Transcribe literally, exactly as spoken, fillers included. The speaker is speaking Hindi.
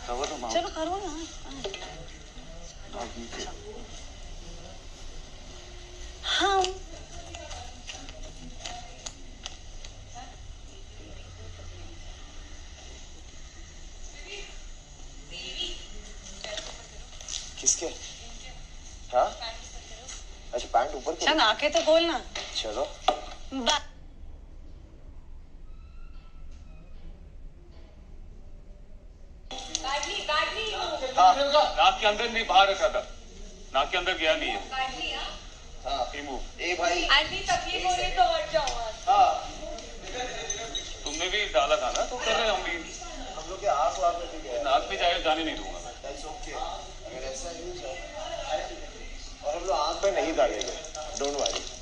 कवर तो चलो करो ना। हम किसके? हाँ? अच्छा पैंट ऊपर चल आके तो बोल ना। चलो। हाँ, नाक के अंदर नहीं बाहर रखा था, नाक के अंदर गया नहीं है। हाँ, ए भाई आंटी तकलीफ हो रही तो हट जाओ। हाँ, तुमने भी डाला था ना, तो कर रहे हम भी। हम लोग के आँख वाँख में भी गया। नाक में जाए जाने नहीं दूंगा मैं। That's okay. अगर ऐसा यूज है और हम लोग आँख पे नहीं डालेंगे, डोंट वरी।